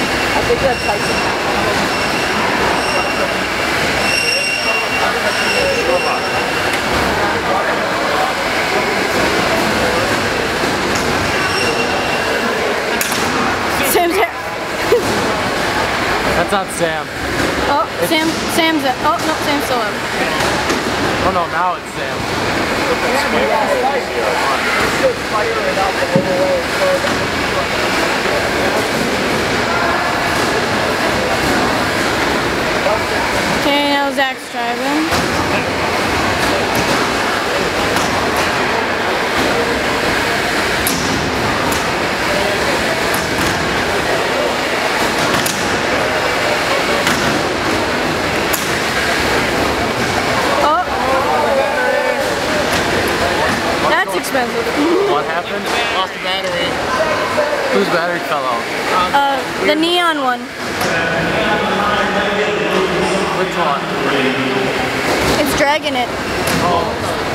I think that's Tyson. Sam's here. That's not Sam. Oh, Sam's up. Oh, no, Sam's still up. Oh no, now it's Sam. Okay, now Zach's driving. That's expensive. What happened? Lost the battery. Whose battery fell out? The neon one. Which one? It's dragging it. Oh.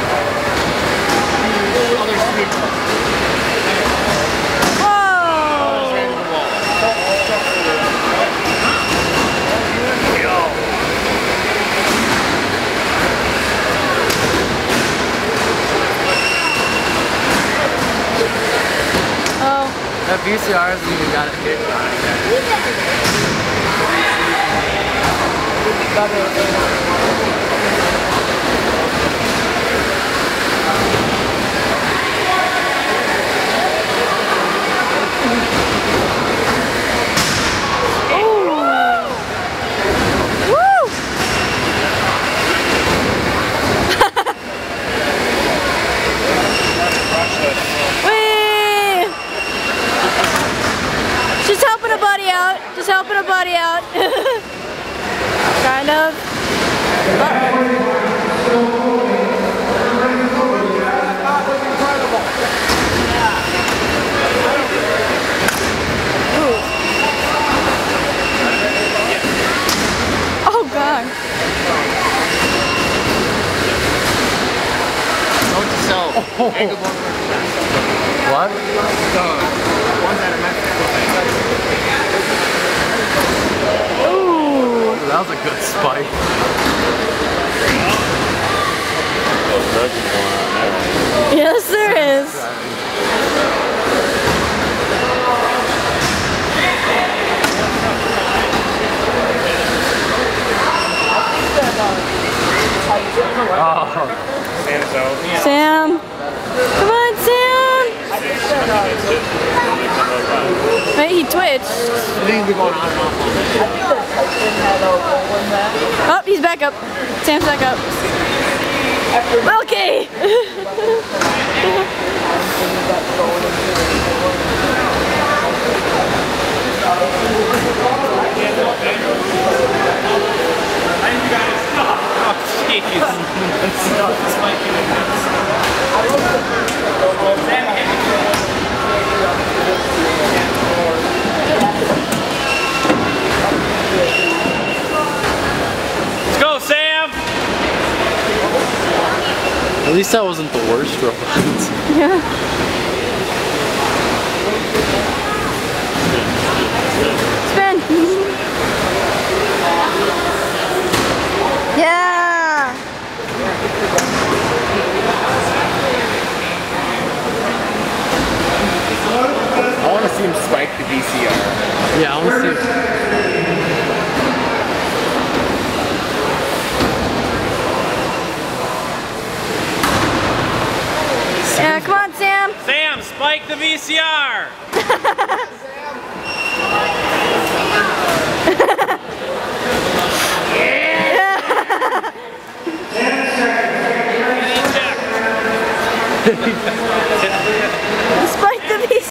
Whoa! Oh. That VCR hasn't even got it hit. Just helping a buddy out. Kind of. Oh God. Note to self. What? Ones that are meant Ooh, that was a good spike. Yes, there is. Oh. Sam. Come on, Sam. Wait, he twitched. Oh, he's back up. Sam's back up. Okay. Let's go, Sam! At least that wasn't the worst robot. Yeah. Spin. Yeah. I want to see him spike the VCR. Yeah, I want to see. Yeah, come on, Sam. Sam, spike the VCR! Yeah.